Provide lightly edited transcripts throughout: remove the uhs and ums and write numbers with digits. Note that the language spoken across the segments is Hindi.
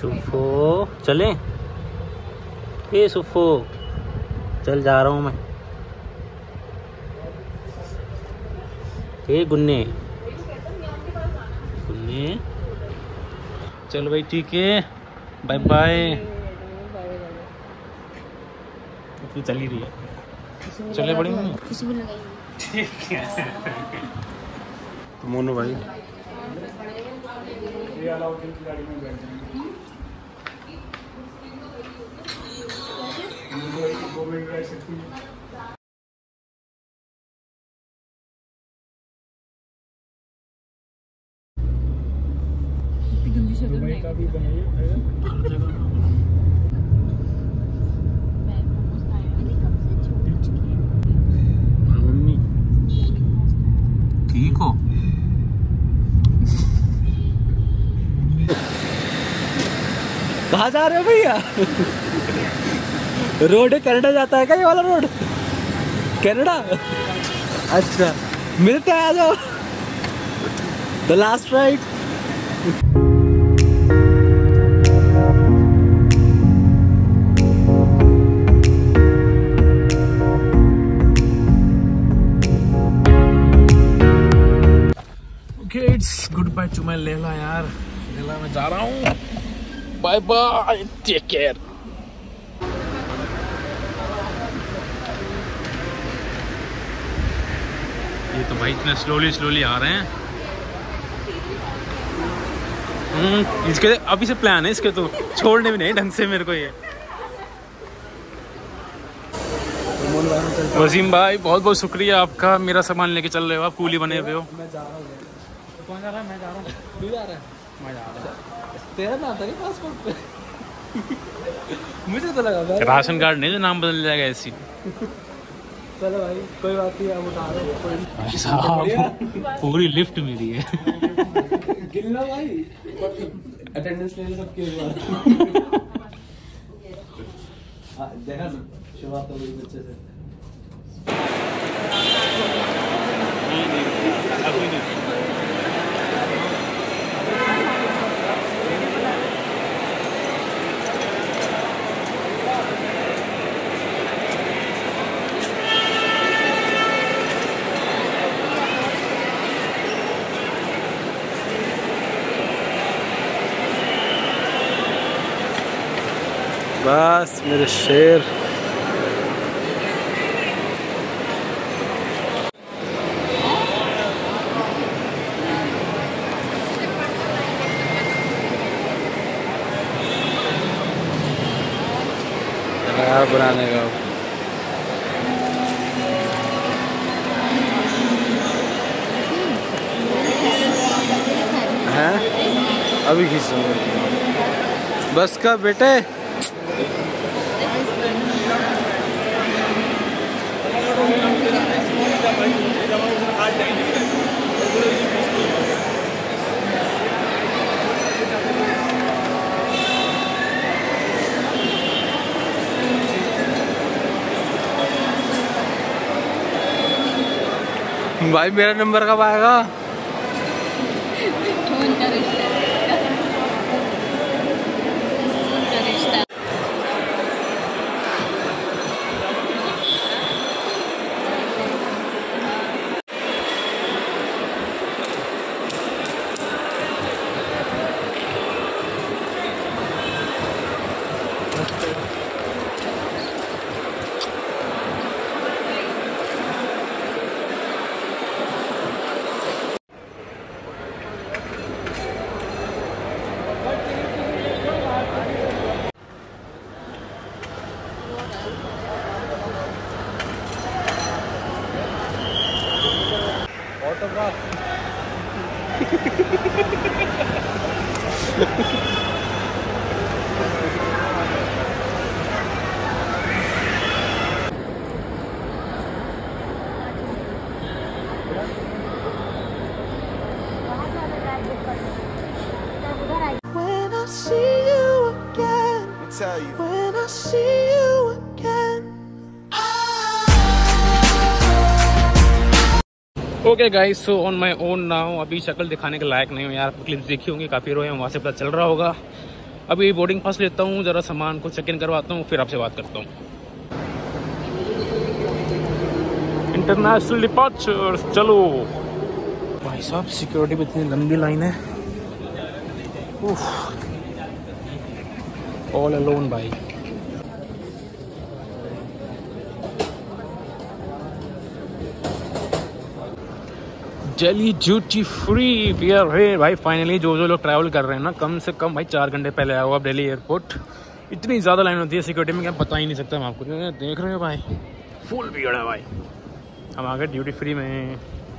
सुफो चले, ए सुफो चल जा रहा हूँ मैं। ए गुन्ने गुन्ने चल भाई, ठीक है, बाय बाय। तू चल ही रही है, चले बड़ी मम्मी, खुशबू लगाई। ठीक है। तो मोनू भाई गंदी शक्ल में का भी मम्मी ठीक हो? कहाँ जा रहे हो भैया? रोड है, कनाडा जाता है क्या ये वाला रोड? कनाडा? अच्छा मिलते हैं, आ जाओ। The last ride. Okay, it's good bye to my Leela यार। लेला मैं जा रहा हूँ, बाय बाय, टेक केयर। ये तो भाई इतने स्लोली आ रहे हैं। इसके अभी से प्लान है इसके, तो छोड़ने भी नहीं ढंग से मेरे को ये। वसीम भाई बहुत बहुत शुक्रिया आपका, मेरा सामान लेके चल रहे हो आप, कूली बने हुए हो। मैं जा रहा हूँ। कौन जा रहा है? मैं जा रहा हूँ। तू जा रहा है? मैं जा रहा हूँ। तेरा नाम था क्या पासपोर्ट पे? मुझे तो लगा राशन कार्ड नहीं तो नाम बदल जाएगा ऐसी। चलो भाई कोई बात नहीं, अब उठा रहे हो। साहब पूरी लिफ्ट मिली है। गिनना भाई, अटेंडेंस ले लो सबके बाद। देखा शुरुआत तो हुई बच्चे से। अभी नहीं। बस मेरे शेर। बनाने का है, अभी खींचूंगा बस का बेटे। भाई मेरा नंबर कब आएगा? Okay guys, so on my own now. अभी शक्ल दिखाने के लायक नहीं हो यार, क्लिप्स देखी होंगी काफ़ी रोए, वहाँ से पता चल रहा होगा। अभी बोर्डिंग पास लेता हूँ, ज़रा सामान को चेक इन करवाता हूँ, फिर आपसे बात करता हूँ। इंटरनेशनल डिपार्चर, चलो भाई साहब। सिक्योरिटी में इतनी लंबी लाइन है, ऑल अलोन भाई। Delhi duty free we are here भाई फाइनली। जो लोग ट्रैवल कर रहे हैं ना, कम से कम भाई 4 घंटे पहले आया हुआ दिल्ली एयरपोर्ट। इतनी ज़्यादा लाइन होती है सिक्योरिटी में, क्या बता ही नहीं सकता मैं आपको। देख रहे हो भाई, फुल भीड़ है भाई। हम आ गए ड्यूटी फ्री में।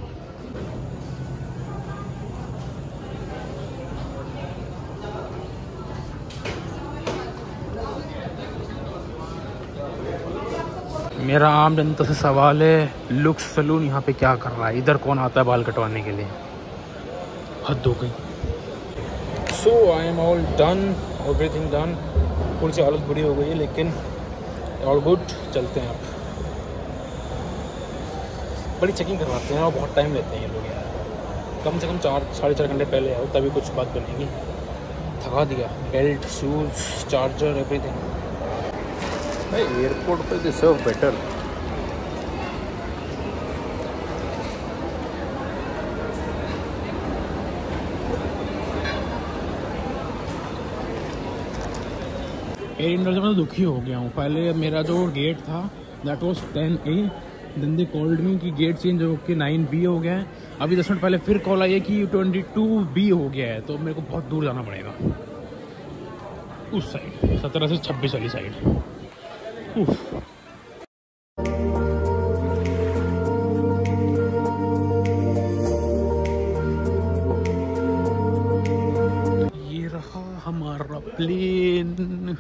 मेरा आम जनता से सवाल है, लुक्स सलून यहाँ पे क्या कर रहा है? इधर कौन आता है बाल कटवाने के लिए? हद हो गई। So I am all done, everything done. थोड़ी सी हालत बुरी हो गई है लेकिन ऑल गुड। चलते हैं आप। बड़ी चेकिंग करवाते हैं और बहुत टाइम लेते हैं ये लोग यार। कम से कम 4-4.5 घंटे पहले आओ तभी कुछ बात बनेगी। थका दिया। Belt, shoes, charger, everything. Airport पे डिजर्व बेटर। एयर इंडिया से मैं दुखी हो गया हूँ। पहले मेरा जो गेट था that was 10A, then they called me कि गेट चेंज हो के 9B हो गया है। अभी 10 मिनट पहले फिर कॉल आई है कि 22B हो गया है। तो मेरे को बहुत दूर जाना पड़ेगा, उस साइड 17 से 26 वाली साइड। ये रहा हमारा plane.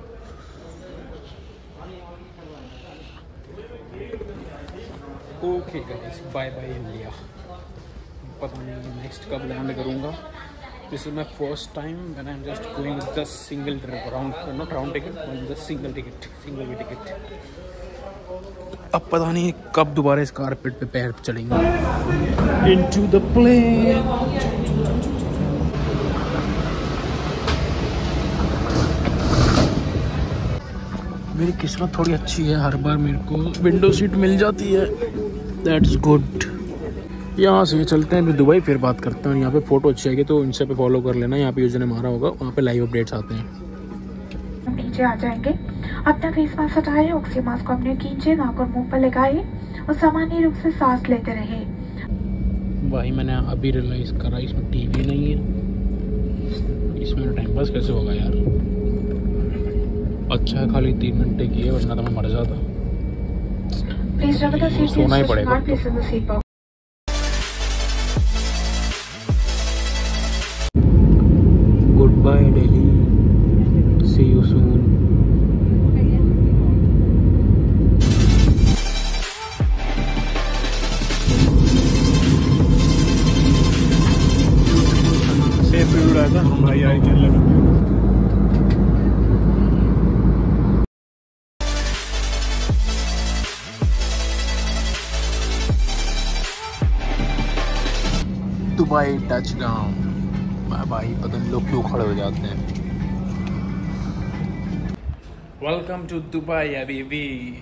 Okay guys, bye bye India. पता नहीं नेक्स्ट कब लैंड करूँगा। This is my first time when I am just going with the single round, not round ticket, but single way ticket. अब पता नहीं कब दोबारा इस कारपेट पे पैर चढ़ेंगे। Into the plane. मेरी किस्मत थोड़ी अच्छी है, हर बार मेरे को विंडो सीट मिल जाती है, दैट्स गुड। यहाँ से चलते हैं दुबई, फिर बात करते हैं। यहाँ पे फोटो अच्छी आएगी तो इंस्टा पे फॉलो कर लेना। यहाँ पे यूजर ने मारा होगा, वहाँ पे लाइव अपडेट्स आते हैं। हम नीचे आ जाएंगे। अपना फेस मास्क हटाए, ऑक्सीजन मास्क को अपने खींचे, नाक और मुंह पर लगाए और सामान्य रूप से सांस लेते रहे। भाई मैंने अभी रियलाइज करा इसमें टीवी नहीं है। इसमें टाइम पास कैसे होगा यार? अच्छा है खाली 3 घंटे की है, वरना तो मैं मर जाता। सोना ही पड़ेगा। Goodbye Delhi, see you soon. Safe भी उड़ा था भाई, आई चल लगा। Dubai touch down. भाई पता नहीं लोग क्यों खड़े हो जाते हैं। वेलकम टू दुबई हबीबी।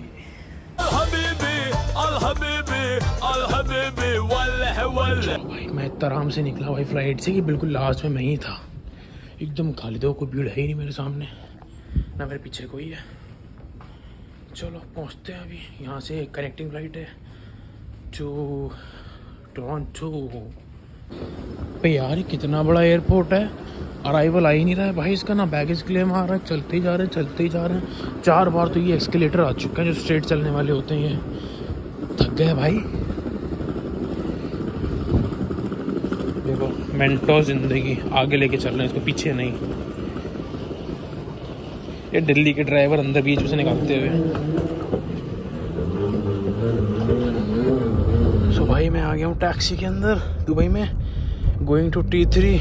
भाई मैं इतना आराम से निकला भाई फ्लाइट से कि बिल्कुल लास्ट में मैं ही था। एकदम खाली था, कोई भीड़ है ही नहीं मेरे सामने, ना मेरे पीछे कोई है। चलो पहुंचते हैं अभी। यहाँ से कनेक्टिंग फ्लाइट है जो टोरंटो पे। यार कितना बड़ा एयरपोर्ट है, अराइवल आ ही नहीं रहा है भाई इसका, ना बैगेज क्लेम आ रहा है। चलते ही जा रहे हैं 4 बार तो ये एक्सकेलेटर आ चुका है जो स्ट्रेट चलने वाले होते हैं। ये थक गए भाई। देखो मेंटो जिंदगी आगे लेके चल रहे हैं इसको, पीछे नहीं। ये दिल्ली के ड्राइवर अंदर बीच में से निकालते हुए। सो भाई मैं आ गया हूँ टैक्सी के अंदर दुबई में, गोइंग टू T3।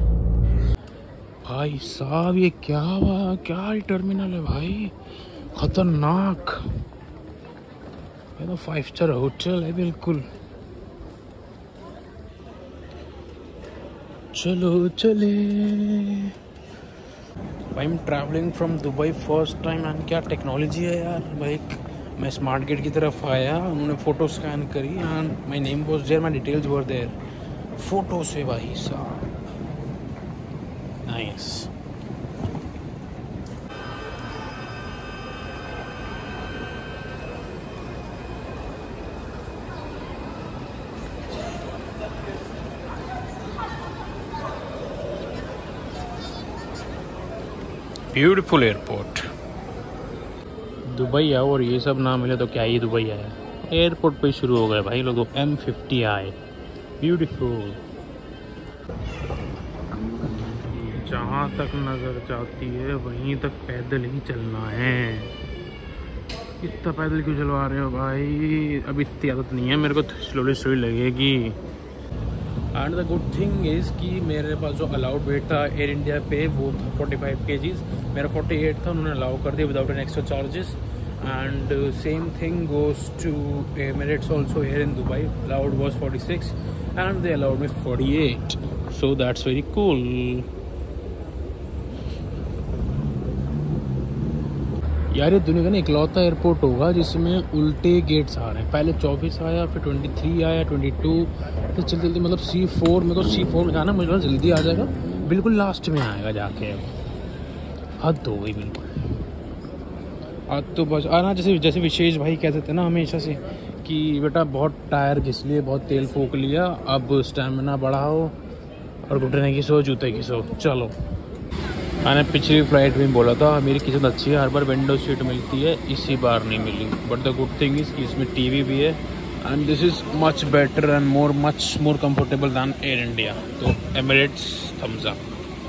भाई साहब ये क्या हुआ? क्या टर्मिनल है भाई, खतरनाक। ये तो 5 स्टार होटल है बिल्कुल। चलो चले। भाई I'm traveling from Dubai first time and क्या टेक्नोलॉजी है यार भाई। मैं स्मार्ट गेट की तरफ आया, उन्होंने फ़ोटो स्कैन करी and my name was there, my details were there. Photo से भाई साहब नाइस। Beautiful airport. दुबई आओ और ये सब ना मिले तो क्या ही दुबई आया। एयरपोर्ट पे शुरू हो गए भाई लोग। M50i beautiful. जहाँ तक नज़र जाती है वहीं तक पैदल ही चलना है। इतना पैदल क्यों चलवा रहे हो भाई? अब इतनी आदत नहीं है मेरे को, स्लोली स्लोली लगेगी। And the good thing is कि मेरे पास जो अलाउड वेट था एयर इंडिया पे वो था 45 kgs, मेरा 48 था, उन्होंने अलाउ कर दिया without an extra charges. And same thing goes to Emirates also here in Dubai, allowed was 46 and they allowed me 48, so that's very cool. यार ये दुनिया का ना इकलौता एयरपोर्ट होगा जिसमें उल्टे गेट्स आ रहे हैं। पहले 24 आया, फिर 23 आया, 22, फिर जल्दी जल्दी मतलब C4। मेरे को C4 में जाना, मुझे जल्दी आ जाएगा, बिल्कुल लास्ट में आएगा जाके। हद हो गई बिल्कुल। आज तो बस आना, जैसे विशेष भाई कहते थे ना हमेशा से कि बेटा बहुत टायर घिस लिए, बहुत तेल फूक लिया, अब स्टैमिना बढ़ाओ और घुटने की सो जूते की सो। चलो, मैंने पिछली फ्लाइट में बोला था मेरी किस्मत अच्छी है, हर बार विंडो सीट मिलती है, इसी बार नहीं मिली। But the good thing is कि इसमें टीवी भी है and this is much better and much more comfortable than air India. तो Emirates thumbs up.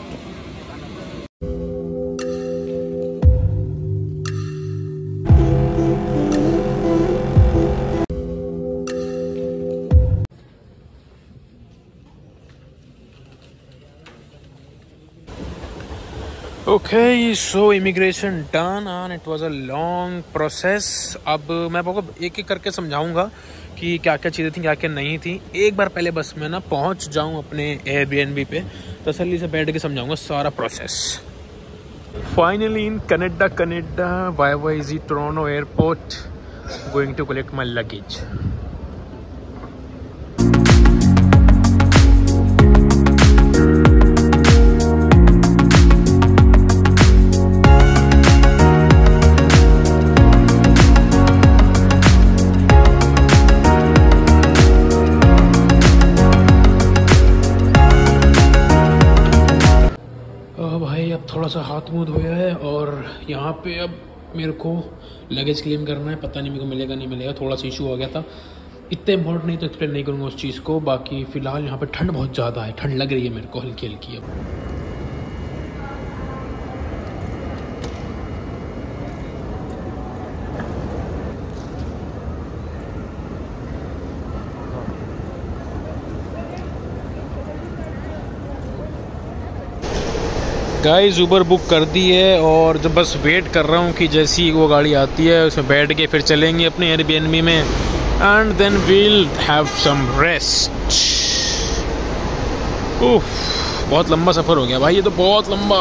Okay, so immigration done and it was a long process. अब मैं आपको एक एक करके समझाऊंगा कि क्या क्या चीज़ें थी, क्या क्या नहीं थी। एक बार पहले बस मैं ना पहुंच जाऊं अपने Airbnb पे, तसल्ली से बैठ के समझाऊंगा सारा process. Finally in Canada YYZ Toronto airport, going to collect my luggage. थोड़ा सा हाथ मुँह धोया है और यहाँ पे अब मेरे को लगेज क्लेम करना है। पता नहीं मेरे को मिलेगा नहीं मिलेगा, थोड़ा सा इशू हो गया था। इतने इम्पोर्टेंट नहीं तो एक्सप्लेन नहीं करूँगा उस चीज़ को। बाकी फ़िलहाल यहाँ पे ठंड बहुत ज़्यादा है, ठंड लग रही है मेरे को हल्की हल्की। अब गाइस ऊबर बुक कर दी है और जब बस वेट कर रहा हूँ कि जैसी वो गाड़ी आती है उसमें बैठ के फिर चलेंगे अपने Airbnb में and then we'll have some rest. उफ, बहुत लंबा सफ़र हो गया भाई, ये तो बहुत लंबा।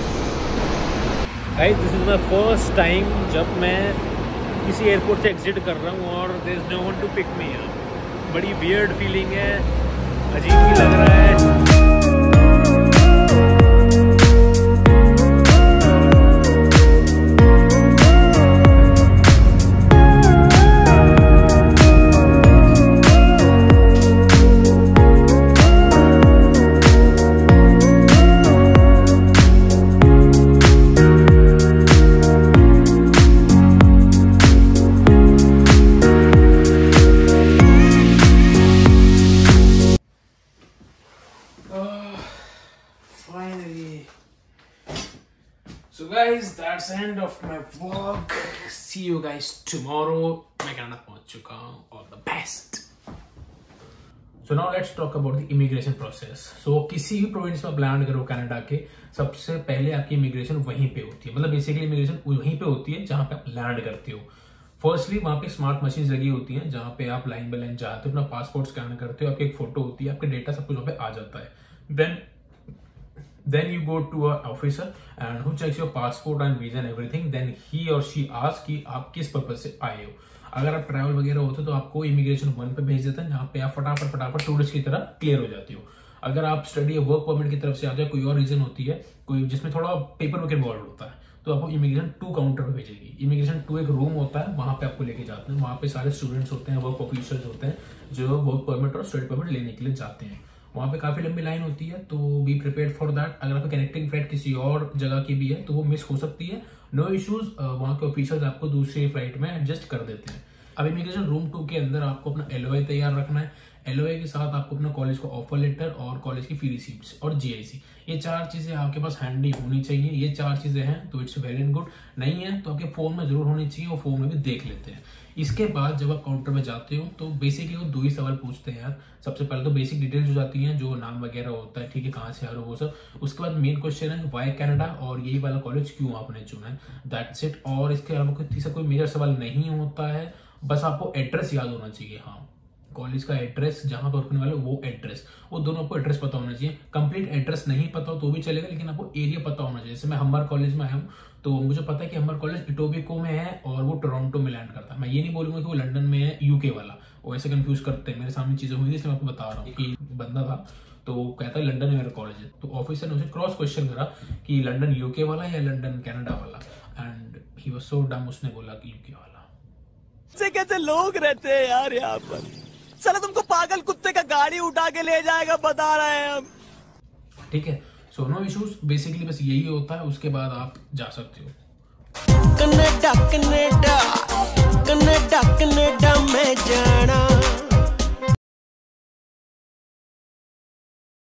Guys this is my first time जब मैं किसी एयरपोर्ट से एग्जिट कर रहा हूँ और there is no one to pick me up. बड़ी वियर्ड फीलिंग है, अजीब भी लग रहा है। So guys, that's the end of my vlog. See you guys tomorrow. मैं कनाडा पहुंच चुका हूँ, all the best. So now let's talk about the immigration process. So किसी भी प्रोविंस में आप लैंड करो कनाडा के, सबसे पहले आपकी इमिग्रेशन वहीं पे होती है। मतलब बेसिकली इमिग्रेशन वहीं पे होती है जहाँ पे आप लैंड करते हो। फर्स्टली वहाँ पे स्मार्ट मशीन लगी होती हैं जहाँ पे आप लाइन बाय लाइन जाते हो, अपना पासपोर्ट स्कैन करते हो, आपकी एक फोटो होती है, आपके डेटा सब कुछ वहाँ पे आ जाता है। Then Then you go to a officer and who checks your passport and visa and everything. Then he or she asks कि आप किस पर्पज से आए हो। अगर आप ट्रैवल वगैरह होते तो आपको इमिग्रेशन 1 पे भेज देता है, जहाँ पे आप फटाफट टूरिस्ट की तरह क्लियर हो जाती हो। अगर आप स्टडी या वर्क परमिट की तरफ से आते हो, कोई और रीजन होती है, कोई जिसमें थोड़ा पेपर वर्क इन्वॉल्व होता है, तो आपको इमिग्रेशन 2 काउंटर पे भेजेगी। इमिग्रेशन 2 एक रूम होता है, वहां पे आपको लेके जाते हैं। वहां पे सारे स्टूडेंट्स होते हैं, वर्क ऑफिसर्स होते हैं जो वर्क परमिट और स्टडी परमिट लेने के लिए जाते हैं। वहां पे काफी लंबी लाइन होती है, तो बी प्रिपेयर्ड फॉर दैट। अगर आपका कनेक्टिंग फ्लाइट किसी और जगह की भी है तो वो मिस हो सकती है, नो इश्यूज। वहां के ऑफिसर्स आपको दूसरी फ्लाइट में एडजस्ट कर देते हैं। अब इमिग्रेशन रूम 2 के अंदर आपको अपना LOI तैयार रखना है। LOI के साथ आपको अपना कॉलेज का ऑफर लेटर और कॉलेज की फी रिसीप्ट्स और GIC, ये 4 चीजें आपके पास हैंडी होनी चाहिए। ये 4 चीजें हैं तो इट्स वेरी गुड। नहीं है तो आपके फोन में जरूर होनी चाहिए, और फोन में भी देख लेते हैं। इसके बाद जब आप काउंटर में जाते हो तो बेसिकली वो 2 ही सवाल पूछते हैं यार। सबसे पहले तो बेसिक डिटेल्स हो जाती हैं, जो नाम वगैरह होता है, ठीक है, कहाँ से आ रहे हो वो सब। उसके बाद मेन क्वेश्चन है वाई कनाडा, और यही वाला कॉलेज क्यों आपने चुना है, दैट्स इट। और इसके अलावा कोई मेजर सवाल नहीं होता है, बस आपको एड्रेस याद होना चाहिए। हाँ, कॉलेज का एड्रेस, जहां पर रुकने वाले वो एड्रेस, वो दोनों आपको एड्रेस पता होना चाहिए। कंप्लीट एड्रेस नहीं पता हो तो भी चलेगा, लेकिन आपको एरिया पता होना चाहिए। जैसे मैं हम्बर कॉलेज में आया हूँ तो मुझे पता है कि हम्बर कॉलेज इटोबिको में है और वो टोरंटो में लैंड करता है। मैं ये नहीं बोलूंगा कि वो लंदन में है, यूके वाला, वो ऐसे कंफ्यूज करते हैं। मेरे सामने चीजें हुई थी, इसलिए मैं आपको बता रहा हूँ कि बंदा था तो वो कहता है लंदन में मेरा कॉलेज है। तो ऑफिसर ने उसे क्रॉस क्वेश्चन करा कि लंदन यूके वाला या लंदन कनाडा वाला, and he was so dumb, उसने बोला कि यूके वाला। कैसे लोग रहते हैं यार यहाँ पर, साला तुमको पागल कुत्ते का गाड़ी उठा के ले जाएगा, बता रहे हैं हम। ठीक है, सो नो इश्यूज, बेसिकली बस यही होता है। उसके बाद आप जा सकते हो। Canada Canada Canada Canada.